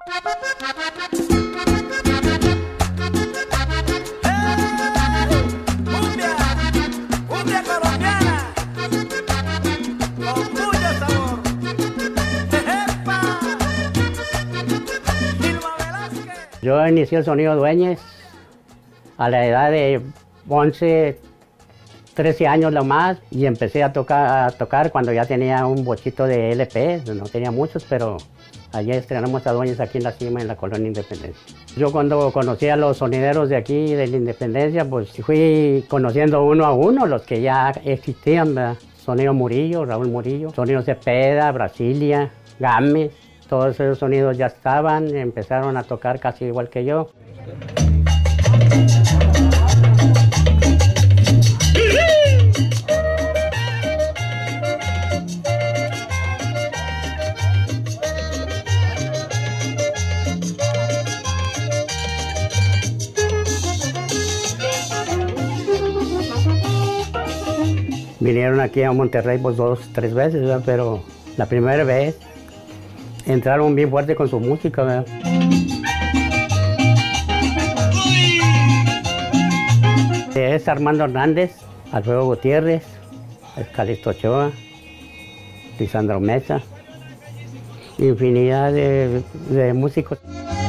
Cumbia colombiana, con mucho sabor. ¡Epa! Vilma Velázquez. Yo inicié el sonido Dueñez a la edad de 11, 13 años lo más, y empecé a tocar cuando ya tenía un bochito de LP, no tenía muchos, pero allí estrenamos a Dueñez aquí en la cima, en la colonia Independencia. Yo cuando conocí a los sonideros de aquí, de la Independencia, pues fui conociendo uno a uno los que ya existían, ¿verdad? Sonido Murillo, Raúl Murillo, Sonido Cepeda, Brasilia, Gámez, todos esos sonidos ya estaban, empezaron a tocar casi igual que yo. Vinieron aquí a Monterrey pues 2, 3 veces, ¿verdad? Pero la primera vez entraron bien fuerte con su música, ¿verdad? Es Armando Hernández, Alfredo Gutiérrez, Calixto Ochoa, Lisandro Mesa, infinidad de músicos.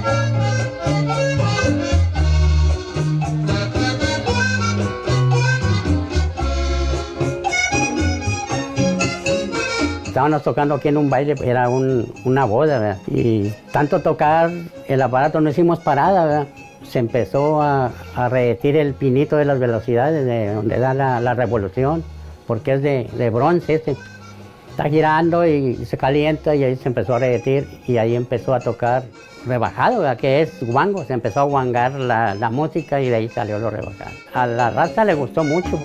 Estábamos tocando aquí en un baile, era una boda, ¿verdad? Y tanto tocar el aparato no hicimos parada, ¿verdad? Se empezó a repetir el pinito de las velocidades, de donde da la revolución, porque es de bronce este. Está girando y se calienta y ahí se empezó a repetir y ahí empezó a tocar rebajado, ¿verdad? Que es guango, se empezó a guangar la música y de ahí salió lo rebajado. A la raza le gustó mucho.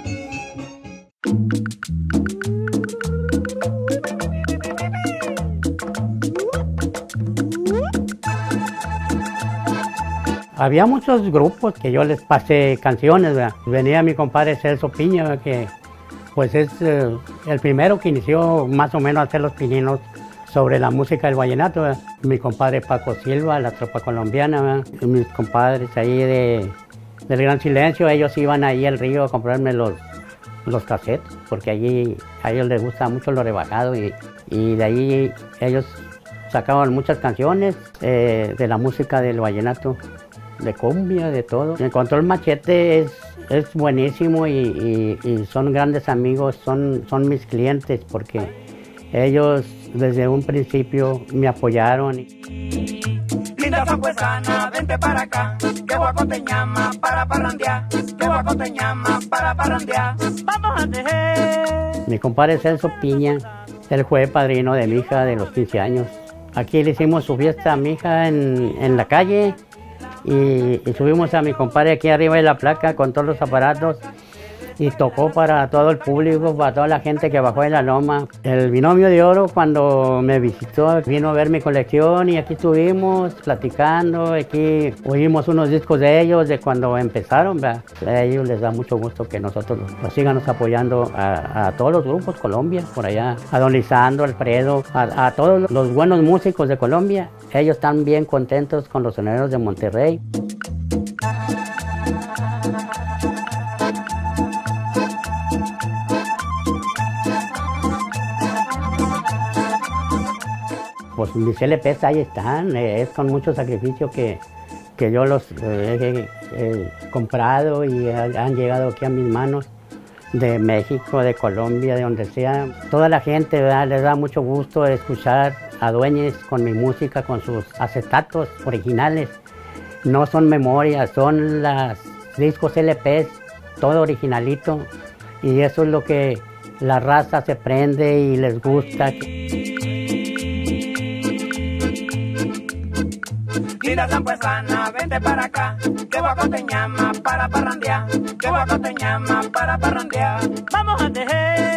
Había muchos grupos que yo les pasé canciones, ¿verdad? Venía mi compadre Celso Piña, ¿verdad? Que pues es el primero que inició más o menos a hacer los pininos sobre la música del vallenato, ¿verdad? Mi compadre Paco Silva, la tropa colombiana, ¿verdad? Y mis compadres ahí del Gran Silencio, ellos iban ahí al río a comprarme los cassettes, porque allí a ellos les gusta mucho lo rebajado y de ahí ellos sacaban muchas canciones de la música del vallenato, de cumbia, de todo. En cuanto al Machete es buenísimo y son grandes amigos, son mis clientes porque ellos desde un principio me apoyaron. Linda sanjuesana, vente para acá, que Guaco te llama para parrandear, que Guaco te llama para parrandear. Vamos a tejer. Mi compadre Celso Piña, él fue padrino de mi hija de los 15 años. Aquí le hicimos su fiesta a mi hija en la calle. Y subimos a mi compadre aquí arriba de la placa con todos los aparatos y tocó para todo el público, para toda la gente que bajó de la loma. El Binomio de Oro cuando me visitó vino a ver mi colección y aquí estuvimos platicando, aquí oímos unos discos de ellos de cuando empezaron, ¿verdad? A ellos les da mucho gusto que nosotros nos sigamos apoyando a todos los grupos Colombia, por allá, a don Lisandro, Alfredo, a todos los buenos músicos de Colombia. Ellos están bien contentos con los soneros de Monterrey. Pues mis LPs ahí están, es con mucho sacrificio que yo los he comprado y han llegado aquí a mis manos, de México, de Colombia, de donde sea. Toda la gente, ¿verdad? Les da mucho gusto escuchar a Dueñez con mi música, con sus acetatos originales. No son memorias, son los discos LPs, todo originalito. Y eso es lo que la raza se prende y les gusta. Linda sanjuesana, vente para acá, que Guaco te llama para parrandear, que Guaco te llama para parrandear. Vamos a tejer.